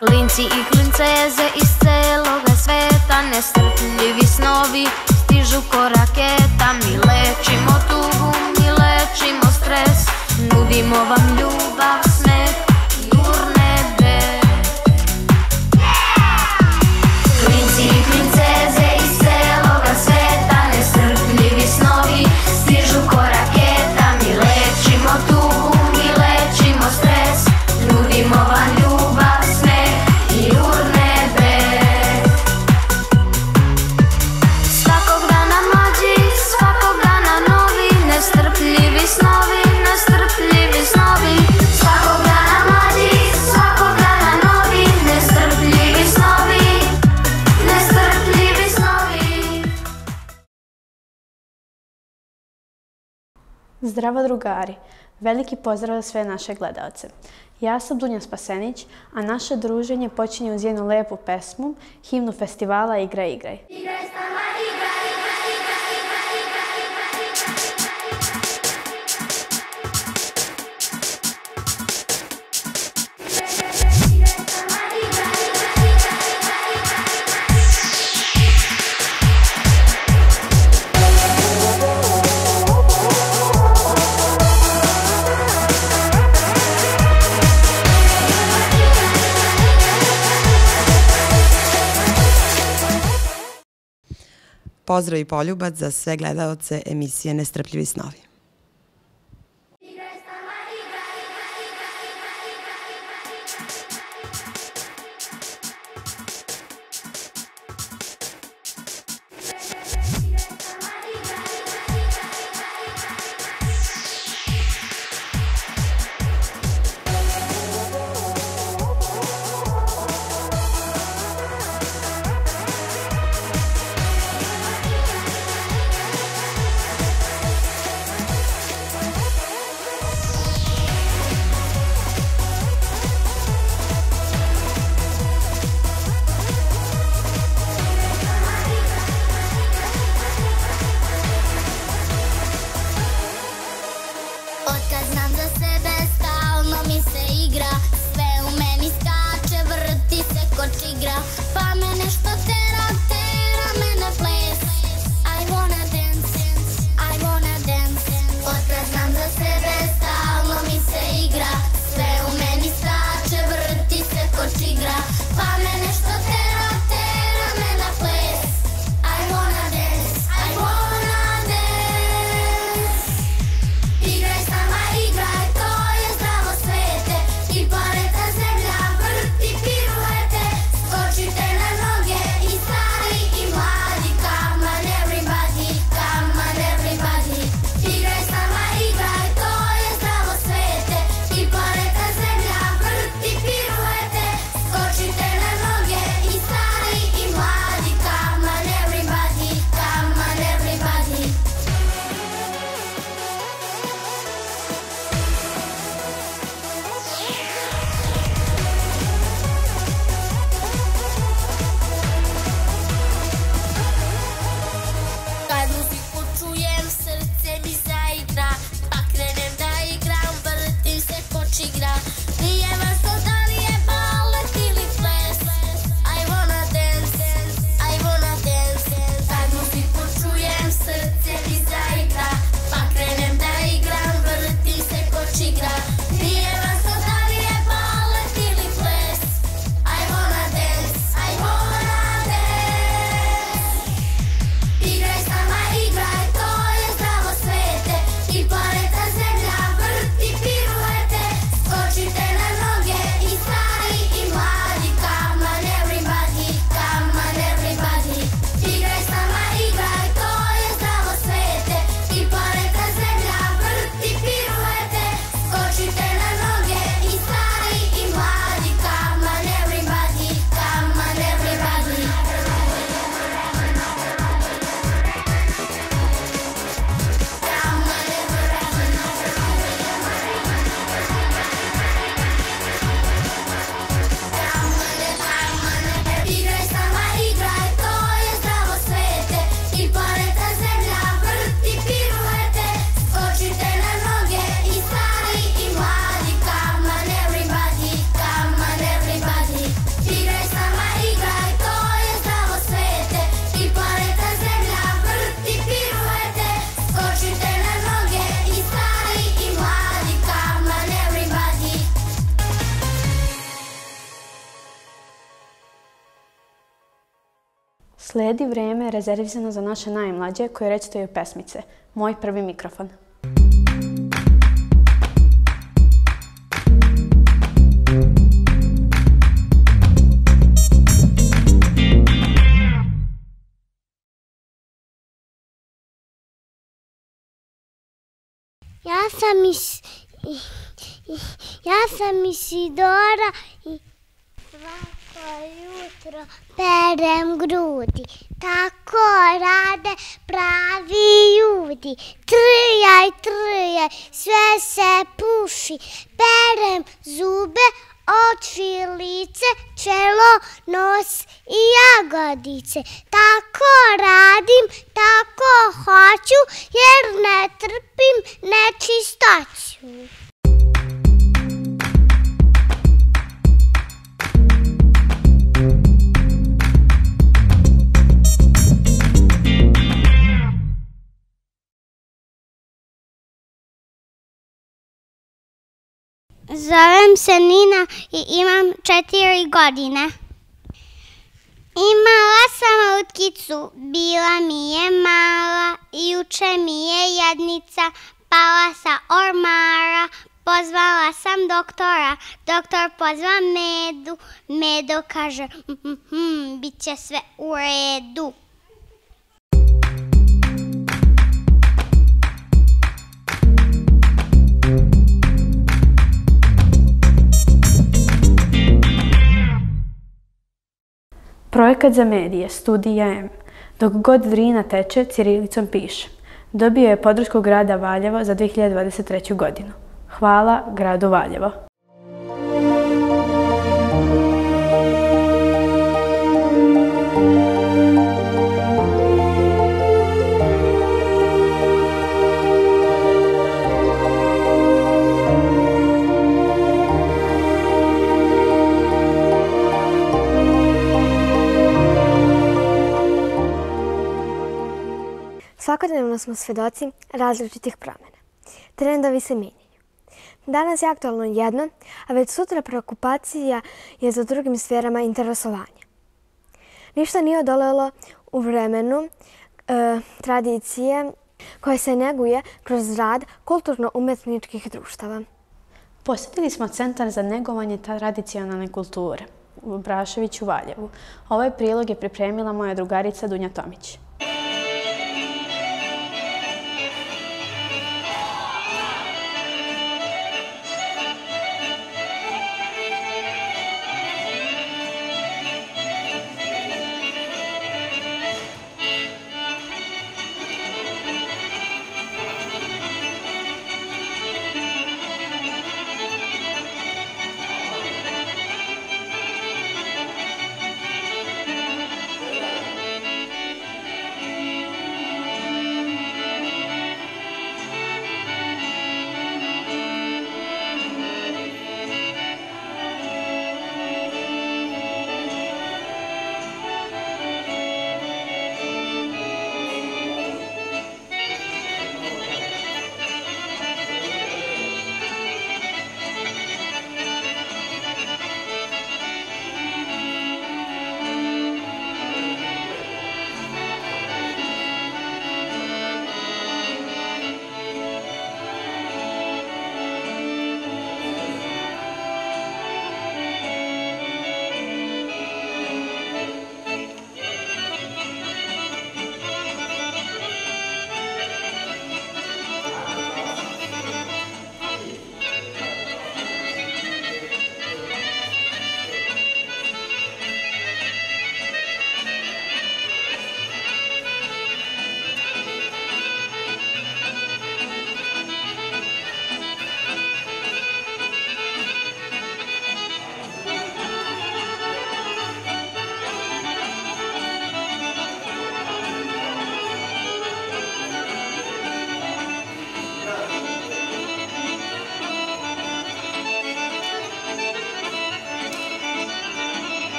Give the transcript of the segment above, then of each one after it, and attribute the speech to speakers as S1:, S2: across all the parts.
S1: Klinci i klinceze iz celoga sveta, nestrpljivi snovi stižu ko raketa. Mi lečimo tugu, mi lečimo stres, nudimo vam ljubav, smeh i urnebe. Klinci i klinceze iz celoga sveta, nestrpljivi snovi stižu ko raketa. Mi lečimo tugu, mi lečimo stres, nudimo vam ljubav, smeh i urnebe. Svakog dana mlađi, svakog dana novi, nestrpljivi snovi, nestrpljivi snovi. Svakog dana mlađi, svakog dana novi, nestrpljivi snovi, nestrpljivi snovi.
S2: Zdravo drugari, veliki pozdrav za sve naše gledalce. Ja sam Dunja Spasenić, a naše druženje počinje uz jednu lepu pesmu, himnu festivala Igraj, igraj.
S1: Igraj s nama, igraj, igraj, igraj, igraj,
S3: Pozdrav i poljubac za sve gledaoce emisije Nestrpljivi snovi.
S4: Otkad znam za sebe stalno mi se igra, sve u meni skače, vrti se ko čigra, pa me nešto tera, tera me na ples. I wanna dance, I wanna dance. Otkad znam za sebe stalno mi se igra, sve u meni skače, vrti se ko čigra, pa me nešto tera, tera me na ples. I wanna dance, I wanna dance. Igraj s nama, igraj, to je zdravo svete, i planeta Zemlja vrti piruete, skočite na noge
S2: Slijedi vrijeme rezervisano za naše najmlađe koji recitaju pesmice. Moj prvi mikrofon.
S5: Ja sam Isidora i svako jutro perem grudi. Tako rade pravi ljudi. Trljaj, trljaj, sve se puši. Perem zube, oči, lice, čelo, nos i jagodice. Tako radim, tako hoću, jer ne trpim nečistoću. Zovem se Nina i imam 4 godine. Imala sam lutkicu, bila mi je mala, juče mi je jadnica pala sa ormara. Pozvala sam doktora, doktor pozva Medu, Medo kaže bit će sve u redu.
S2: Projekat za medije, studija M. Dok god Drina teče, cirilicom piše. Dobio je podršku grada Valjevo za 2023. godinu. Hvala gradu Valjevo.
S5: Svakodnevno smo svjedoci različitih promjena. Trendovi se mijenjaju. Danas je aktualno jedno, a već sutra preokupacija je za drugim sferama interesovanja. Ništa nije odolelo u vremenu tradicije koje se neguje kroz rad kulturno-umjetničkih društava.
S2: Posjetili smo Centar za negovanje tradicionalne kulture u Braševiću, Valjevu. Ovaj prilog je pripremila moja drugarica Dunja Tomić.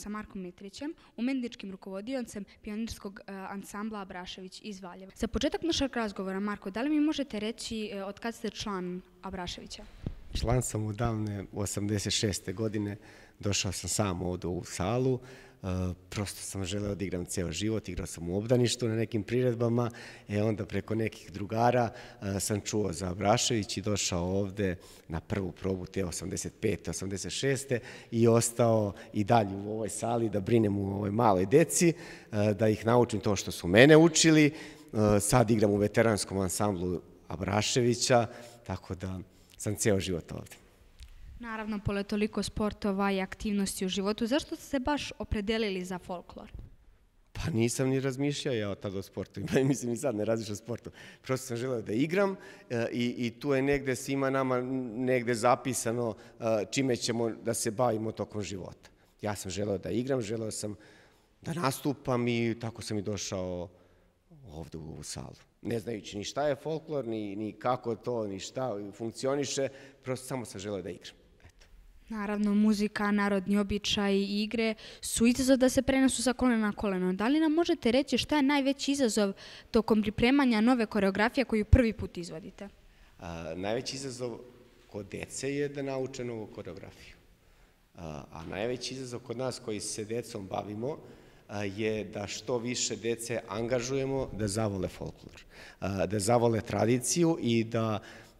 S6: sa Markom Mitrićem, umetničkim rukovodiocem pionirskog ansambla Abrašević iz Valjeva. Za početak našeg razgovora, Marko, da li mi možete reći od kad ste član Abraševića?
S7: Član sam od davne 86. godine, došao sam sam ovdje u salu, prosto sam želeo da igram ceo život, igrao sam u obdaništu na nekim priredbama, onda preko nekih drugara sam čuo za Abrašević i došao ovdje na prvu probu te 85. 86. i ostao i dalje u ovoj sali da brinem u ovoj maloj deci, da ih naučim to što su mene učili. Sad igram u veteranskom ansamblu Abraševića, tako da sam ceo život ovdje.
S6: Naravno, pored toliko sportova i aktivnosti u životu, zašto ste se baš opredelili za folklor?
S7: Pa nisam ni razmišljao ja tada o sportu. Mislim i sad ne razmišljam o sportu. Prosto sam želeo da igram i tu je negde svima nama negde zapisano čime ćemo da se bavimo tokom života. Ja sam želeo da igram, želeo sam da nastupam i tako sam i došao ovdje u salu. Ne znajući ni šta je folklor, ni kako to, ni šta funkcioniše, prosto samo sam želeo da igram.
S6: Naravno, muzika, narodni običaj i igre su izazov da se prenesu sa kolena na koleno. Da li nam možete reći šta je najveći izazov tokom pripremanja nove koreografije koju prvi put izvodite?
S7: Najveći izazov kod dece je da nauče novu koreografiju. A najveći izazov kod nas koji se decom bavimo je da što više dece angažujemo da zavole folklor, da zavole tradiciju i da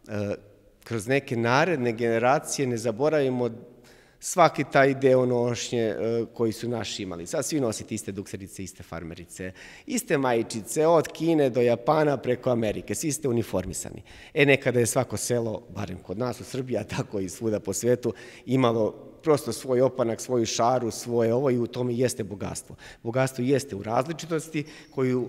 S7: kroz neke naredne generacije ne zaboravimo svaki taj deo nošnje koji su naši imali. Sad svi nosite iste dukserice, iste farmerice, iste majičice, od Kine do Japana preko Amerike, svi ste uniformisani. Nekada je svako selo, barem kod nas u Srbiji, a tako i svuda po svetu, imalo prosto svoj opanak, svoju šaru, svoje ovo i u tome jeste bogatstvo. Bogatstvo jeste u različitosti koju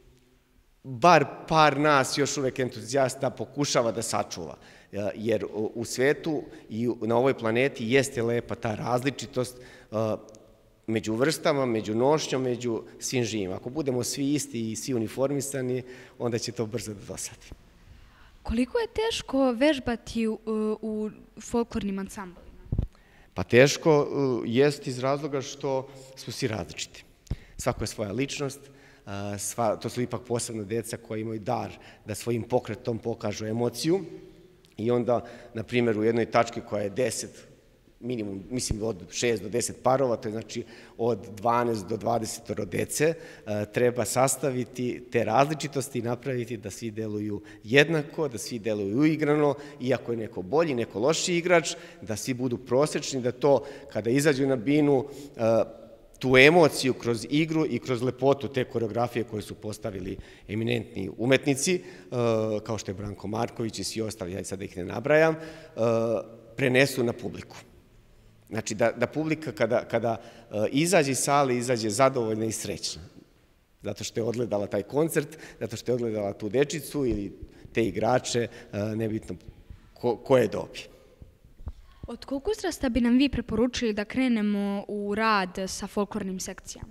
S7: bar par nas još uvek entuzijasta pokušava da sačuva. Jer u svetu i na ovoj planeti jeste lepa ta različitost među vrstama, među nošnjom, među svim živima. Ako budemo svi isti i svi uniformisani, onda će to brzo da dosadi.
S6: Koliko je teško vežbati u folklornim ansamblima?
S7: Pa teško jest iz razloga što su svi različiti. Svako je svoja ličnost, to su ipak posebno deca koji imaju dar da svojim pokretom pokažu emociju i onda, na primjer, u jednoj tački koja je 10, minimum, mislim od 6 do 10 parova, to je znači od 12 do 20 dece, treba sastaviti te različitosti i napraviti da svi deluju jednako, da svi deluju uigrano, iako je neko bolji, neko lošiji igrač, da svi budu prosečni, da to kada izađu na binu tu emociju kroz igru i kroz lepotu te koreografije koje su postavili eminentni umetnici, kao što je Branko Marković i svi ostali, ja sad da ih ne nabrajam, prenesu na publiku. Znači da publika kada izađe iz sale, izađe zadovoljna i srećna. Zato što je odgledala taj koncert, zato što je odgledala tu dečicu ili te igrače, nebitno koje dobi.
S6: Od koliko uzrasta bi nam vi preporučili da krenemo u rad sa folklornim sekcijama?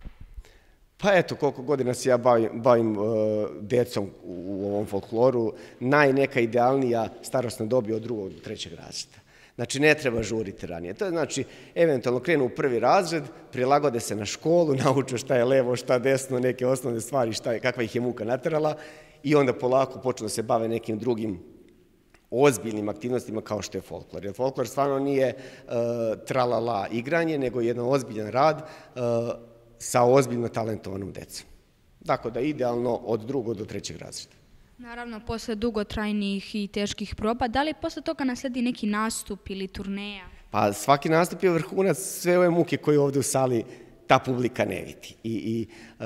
S7: Pa eto, koliko godina se ja bavim decom u ovom folkloru, neka idealnija starosna dobi od 2. do 3. razreda. Znači, ne treba žuriti ranije. To je znači, eventualno krenu u 1. razred, prilagode se na školu, nauče šta je levo, šta desno, neke osnovne stvari, kakva ih je muka naterala i onda polako počnu da se bave nekim drugim ozbiljnim aktivnostima kao što je folklor. Jer folklor stvarno nije tralala igranje, nego jedan ozbiljan rad sa ozbiljno talentovanom decom. Dakle, da idealno od 2. do 3. razreda.
S6: Naravno, posle dugotrajnih i teških proba, da li posle toga nasledi neki nastup ili turneja?
S7: Pa svaki nastup je vrhunac sve ove muke koje ovde u sali ta publika ne vidi. I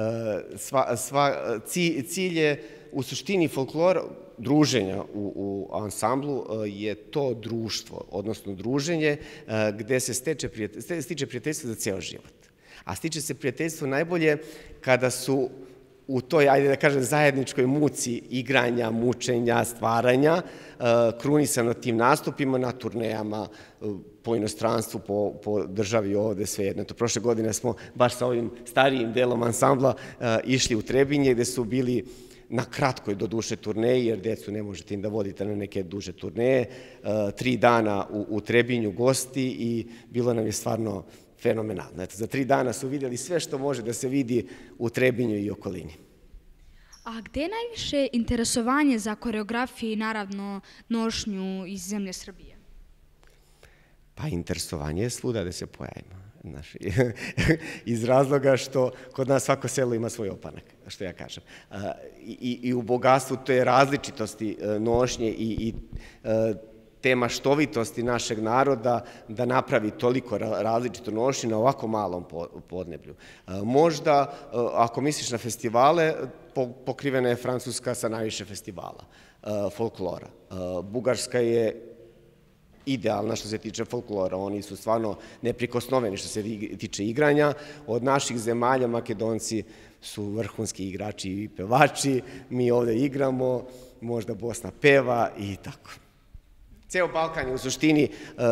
S7: cilj je u suštini folklora, druženja u ansamblu je to društvo, odnosno druženje gde se stiče prijateljstvo za ceo život. A stiče se prijateljstvo najbolje kada su u toj, ajde da kažem, zajedničkoj muci igranja, mučenja, stvaranja, krunisano tim nastupima na turnejama po inostranstvu, po državi ovde, sve jedno. Prošle godine smo baš sa ovim starijim delom ansambla išli u Trebinje gde su bili na kratkoj do duše turneji, jer decu ne možete im da vodite na neke duže turneje, 3 dana u Trebinju gosti i bilo nam je stvarno fenomenalno. Eto, za 3 dana su vidjeli sve što može da se vidi u Trebinju i okolini.
S6: A gde je najviše interesovanje za koreografiju i naravno nošnju iz zemlje Srbije?
S7: Pa interesovanje je svuda da se pojavimo. Iz razloga što kod nas svako selo ima svoj opanak, što ja kažem. I u bogatstvu te različitosti nošnje i te maštovitosti našeg naroda da napravi toliko različito nošnje na ovako malom podneblju. Možda, ako misliš na festivale, pokrivena je Francuska sa najviše festivala folklora. Bugarska je idealna što se tiče folklora. Oni su stvarno neprikosnoveni što se tiče igranja. Od naših zemalja Makedonci su vrhunski igrači i pevači. Mi ovde igramo, možda Bosna peva i tako. Ceo Balkan je u suštini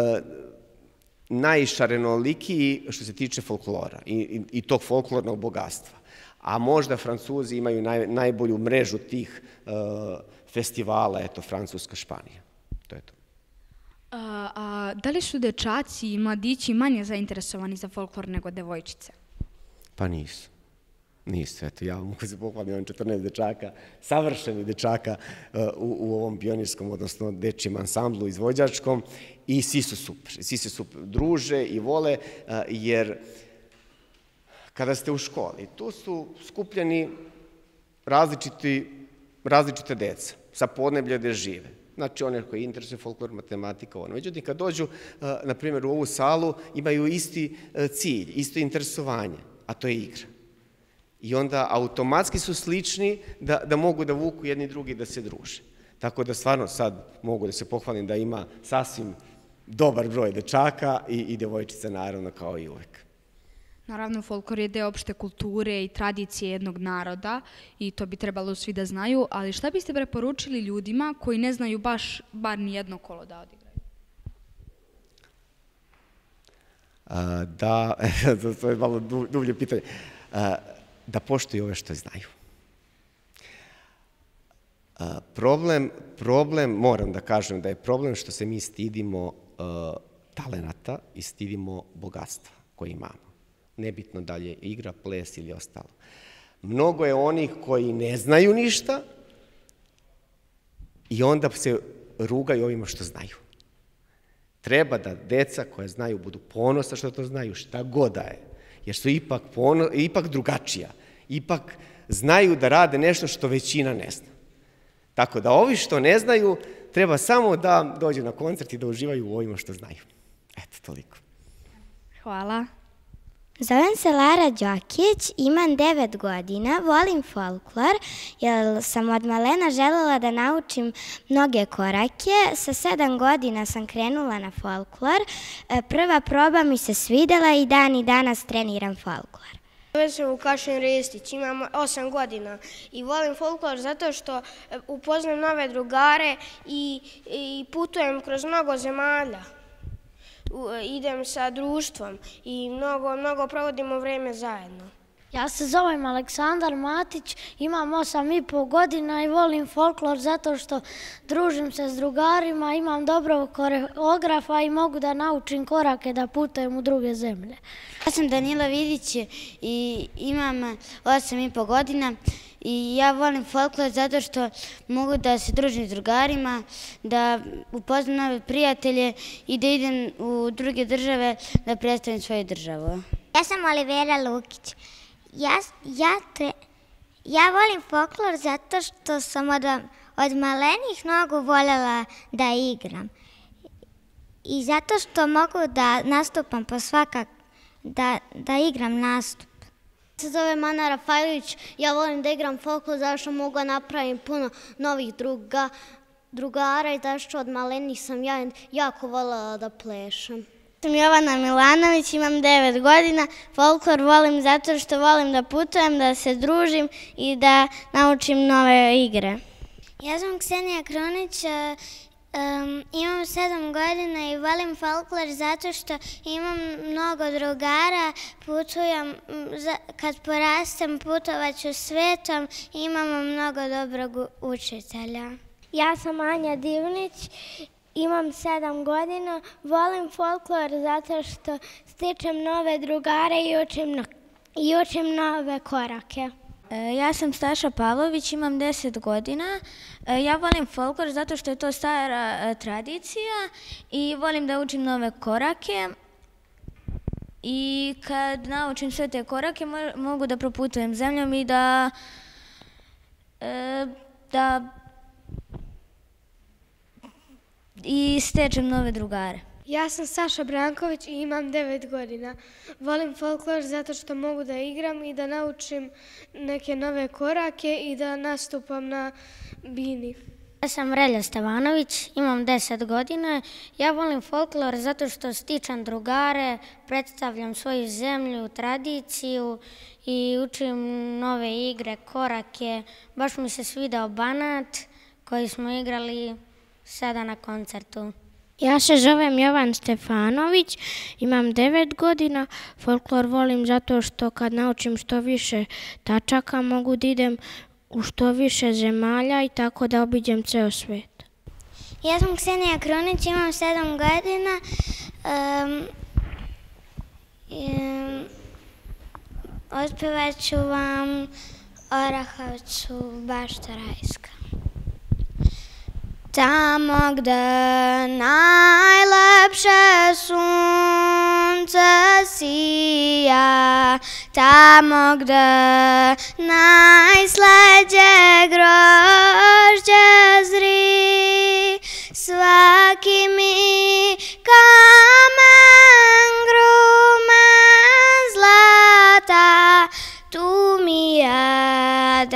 S7: najšarenolikiji što se tiče folklora i tog folklornog bogatstva. A možda Francuzi imaju najbolju mrežu tih festivala, eto, Francuska, Španija. To je to.
S6: Da li su dečaci i mladići manje zainteresovani za folklor nego devojčice?
S7: Pa nisu. Nisu, eto, ja mogu se pohvaliti, imam 14 dečaka, savršenih dečaka u ovom pionirskom, odnosno dečijem ansamblu izvođačkom i svi su super, druže i vole, jer kada ste u školi, tu su skupljeni različite deca sa podneblja gde žive. Znači, one koji interesuje folklor, matematika, ono. Međutim, kad dođu, na primjer, u ovu salu, imaju isti cilj, isto interesovanje, a to je igra. I onda automatski su slični da mogu da vuku jedni drugi da se druže. Tako da stvarno sad mogu da se pohvalim da ima sasvim dobar broj dečaka i devojčica, naravno, kao i uvek.
S6: Naravno, folklor je deo opšte kulture i tradicije jednog naroda i to bi trebalo svi da znaju, ali šta biste preporučili ljudima koji ne znaju bar ni jedno kolo da odigraju?
S7: Da, to je malo dublje pitanje. Da poštuju ove što znaju. Problem, moram da kažem da je problem što se mi stidimo talenata i stidimo bogatstva koje imamo. Nebitno da li je igra, ples ili ostalo. Mnogo je onih koji ne znaju ništa i onda se rugaju ovima što znaju. Treba da deca koja znaju budu ponosna što to znaju, šta god da je, jer su ipak drugačija, ipak znaju da rade nešto što većina ne zna. Tako da ovi što ne znaju, treba samo da dođu na koncert i da uživaju u ovima što znaju. Eto, toliko.
S6: Hvala.
S5: Zovem se Lara Đokić, imam 9 godina, volim folklor, jer sam od malena želela da naučim mnoge korake. Sa 7 godina sam krenula na folklor. Prva proba mi se svidela i dan i danas treniram folklor.
S8: Zovem se Vukašin Ristić, imam 8 godina i volim folklor zato što upoznam nove drugare i putujem kroz mnogo zemalja. Idem sa društvom i mnogo provodimo vreme zajedno.
S9: Ja se zovem Aleksandar Matić, imam 8,5 godina i volim folklor zato što družim se s drugarima, imam dobrog koreografa i mogu da naučim korake da putujem u druge zemlje.
S10: Ja sam Danila Vidić i imam 8,5 godina i ja volim folklor zato što mogu da se družim s drugarima, da upoznam nove prijatelje i da idem u druge države da predstavim svoju državu.
S5: Ja sam Olivera Lukić. Ja volim folklor zato što sam od malenih nogu voljela da igram. I zato što mogu da nastupam da igram nastup.
S11: Se zovem Ana Rafajlović, ja volim da igram folklor zato što mogu da napravim puno novih drugara i zato što od malenih sam ja jako voljela da plešem.
S12: Sam Jovana Milanović, imam 9 godina. Folklor volim zato što volim da putujem, da se družim i da naučim nove igre.
S5: Ja sam Ksenija Krunić, imam 7 godina i volim folklor zato što imam mnogo drugara, putujem, kad porastem putovaću svetom, imamo mnogo dobrog učitelja.
S13: Ja sam Anja Divnić Imam 7 godina, volim folklor zato što stičem nove drugare i učim nove korake.
S9: Ja sam Staša Pavlović, imam 10 godina. Ja volim folklor zato što je to stara tradicija i volim da učim nove korake. I kad naučim sve te korake mogu da proputujem zemljom i da stečem nove drugare.
S8: Ja sam Saša Branković i imam 9 godina. Volim folklor zato što mogu da igram i da naučim neke nove korake i da nastupam na bini.
S9: Ja sam Relja Stevanović, imam 10 godina. Ja volim folklor zato što stičem drugare, predstavljam svoju zemlju, tradiciju i učim nove igre, korake. Baš mi se svidao Banat koji smo igrali sada na koncertu.
S13: Ja se zovem Jovan Stefanović, imam 9 godina. Folklor volim zato što kad naučim što više tačaka mogu da idem u što više zemalja i tako da obiđem ceo svet.
S5: Ja sam Ksenija Krunić, imam 7 godina. Otpevat ću vam Orahovicu Bašta Rajska. Tamo gde najlepše sunce sija, tamo gde najslađe grožđe zri, svaki mi kamen grumen zlata, tu mi je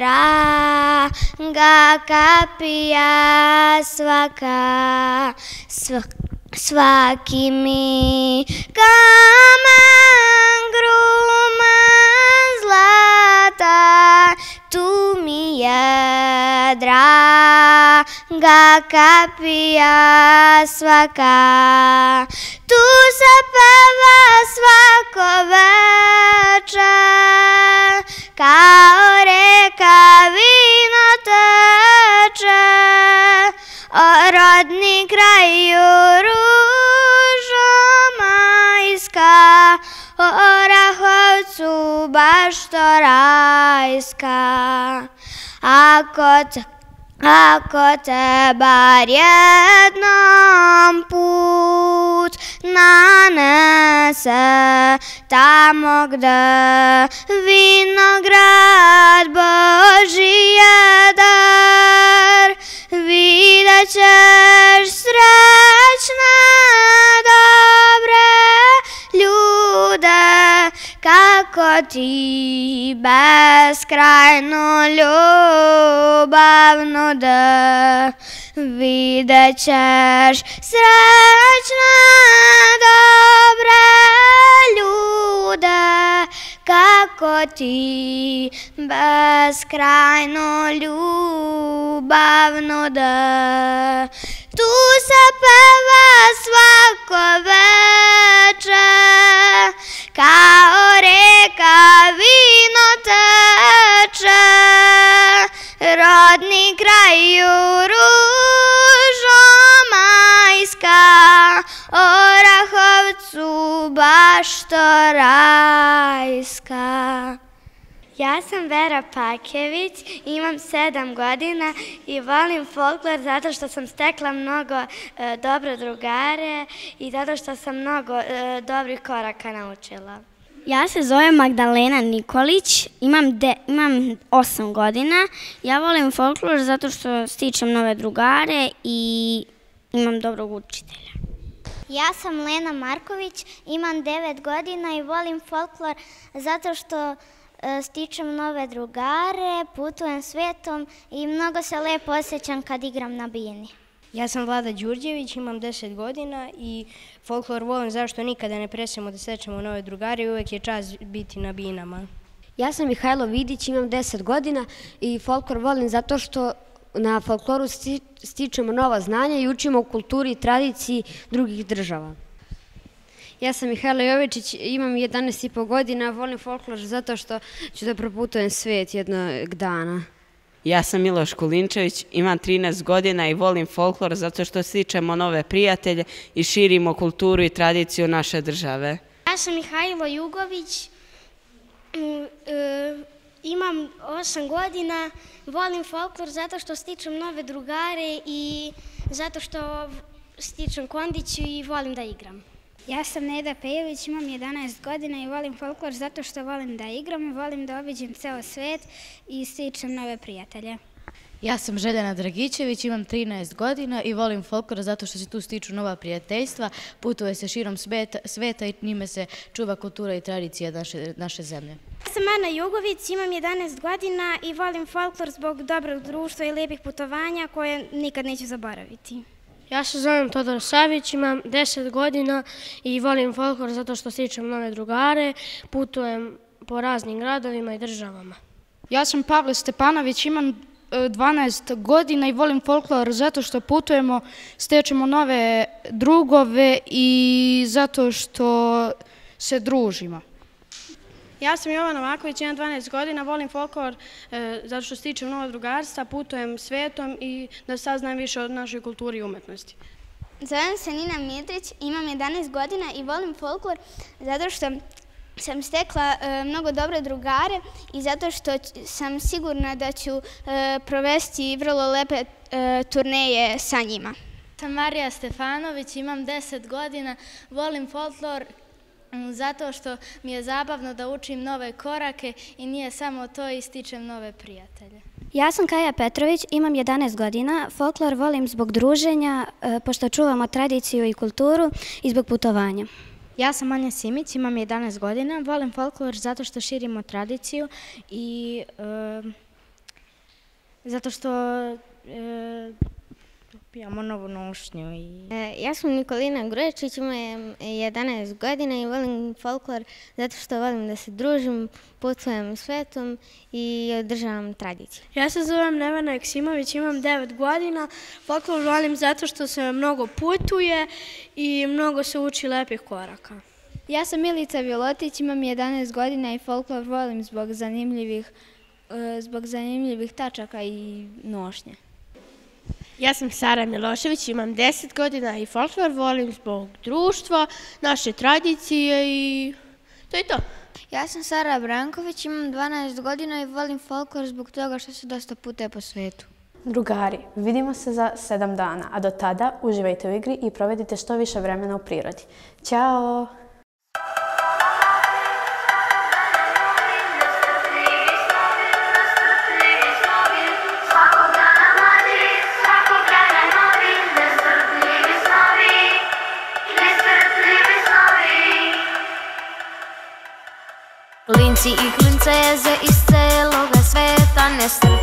S5: draga kapija svaka, svaki mi kamen grumen zlata, tu mi je draga kapija svaka. Tu se peva svako veče, kao reka vino teče, o rodni kraju ružo majska, o Orahovcu bašto rajska. Ako te bar jednom put nanese tamo gde vinograd Božji je dar, vidjet ćeš srećne dobre ljude, kako ti beskrajnu ljubavnu da vidjet ćeš srećne dobre ljude, kako ti beskrajnu ljubavnu da. Tu se peva svako veče, kao reka vino teče, rodni kraju ružo majska, Orahovcu bašto rajska. Ja sam Vera Pakević, imam 7 godina i volim folklor zato što sam stekla mnogo dobre drugare i zato što sam mnogo dobrih koraka naučila.
S14: Ja se zovem Magdalena Nikolić, imam 8 godina. Ja volim folklor zato što stičem nove drugare i imam dobrog učitelja.
S5: Ja sam Lena Marković, imam 9 godina i volim folklor zato što stičem nove drugare, putujem svetom i mnogo se lepo osjećam kad igram na bini.
S15: Ja sam Vlada Đurđević, imam 10 godina i folklor volim zašto nikada ne prestajemo da stečemo nove drugare i uvek je čast biti na binama.
S16: Ja sam Mihajlo Vidić, imam 10 godina i folklor volim zato što na folkloru stičemo nova znanja i učimo o kulturi i tradiciji drugih država.
S17: Ja sam Mihajlo Jovičić, imam 11,5 godina, volim folklor zato što ću da proputujem svet jednog dana.
S18: Ja sam Miloš Kulinčević, imam 13 godina i volim folklor zato što stičemo nove prijatelje i širimo kulturu i tradiciju naše države.
S19: Ja sam Mihajlo Jugović, imam 8 godina, volim folklor zato što stičem nove drugare i zato što stičem kondiciju i volim da igram.
S20: Ja sam Neda Pejović, imam 11 godina i volim folklor zato što volim da igram i volim da obiđem ceo svet i stičem nove prijatelje.
S21: Ja sam Željana Dragićević, imam 13 godina i volim folklor zato što se tu stiču nova prijateljstva, putuje se širom sveta i njime se čuva kultura i tradicija naše zemlje.
S19: Ja sam Ana Jugović, imam 11 godina i volim folklor zbog dobrog društva i lijepih putovanja koje nikad neću zaboraviti.
S22: Ja se zovem Todor Savić, imam 10 godina i volim folklor zato što stičem nove drugare, putujem po raznim gradovima i državama.
S23: Ja sam Pavle Stepanović, imam 12 godina i volim folklor zato što putujemo, stečemo nove drugove i zato što se družimo.
S22: Ja sam Jovan Novaković, imam 12 godina, volim folklor zato što stičem nova drugarstva, putujem svetom i da saznam više o našoj kulturi i umetnosti.
S24: Zovem se Nina Mitrić, imam 11 godina i volim folklor zato što sam stekla mnogo dobre drugare i zato što sam sigurna da ću provesti vrlo lepe turneje sa njima.
S25: Sam Marija Stefanović, imam 10 godina, volim folklor zato što mi je zabavno da učim nove korake i nije samo to i stičem nove prijatelje.
S26: Ja sam Kaja Petrović, imam 11 godina, folklor volim zbog druženja, pošto čuvamo tradiciju i kulturu i zbog putovanja.
S27: Ja sam Anja Simić, imam 11 godina, volim folklor zato što širimo tradiciju i zato što pijamo novu nošnju.
S12: Ja sam Nikolina Gruječić, imam 11 godina i volim folklor zato što volim da se družim, putujem svetom i održavam tradiciju.
S22: Ja se zovem Nevena Eksimović, imam 9 godina, folklor volim zato što se mnogo putuje i mnogo se uči lepih koraka.
S27: Ja sam Milica Vjotić, imam 11 godina i folklor volim zbog zanimljivih tačaka i nošnje.
S22: Ja sam Sara Milošević, imam 10 godina i folklor volim zbog društva, naše tradicije i to je to.
S26: Ja sam Sara Branković, imam 12 godina i volim folklor zbog toga što se dosta putuje po svetu.
S2: Drugari, vidimo se za 7 dana, a do tada uživajte u igri i provedite što više vremena u prirodi. Ćao!
S1: Klinci i klinceze iz celoga sveta nestrpljivi